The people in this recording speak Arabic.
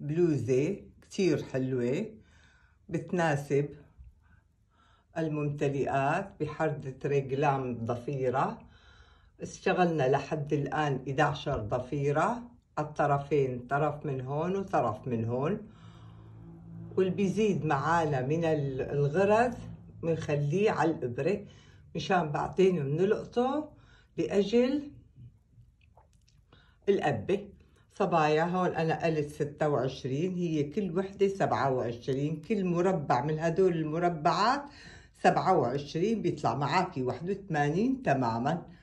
بلوزة كتير حلوة بتناسب الممتلئات بحردة رجلام ضفيرة. اشتغلنا لحد الآن 11 ضفيرة على الطرفين، طرف من هون وطرف من هون، واللي بيزيد معانا من الغرز بنخليه على الإبرة مشان بعدين بنلقطه لأجل القبة. صبايا هون أنا قلت 26، هي كل وحدة 27، كل مربع من هدول المربعات 27 بيطلع معاكي 81 تماما.